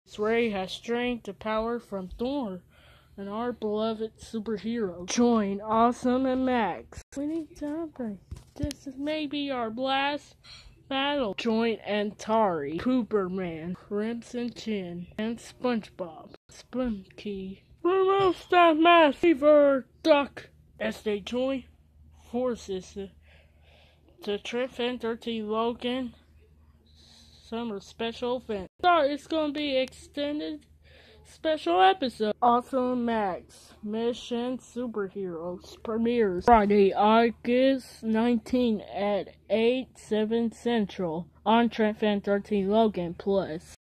Ray has strength and power from Thor and our beloved superhero. Join Awesome and Max. We need something. This is maybe our last battle. Join Antari, Cooperman, Crimson Chin, and SpongeBob. Spunky. Remove that mask, Fever Duck. As they join forces to Trent Fan 13 Logan Summer Special Event. It's gonna be extended special episode. Awesome Max Mission Superheroes premieres Friday, August 19 at 8/7 Central on Trent Fan 13 Logan Plus.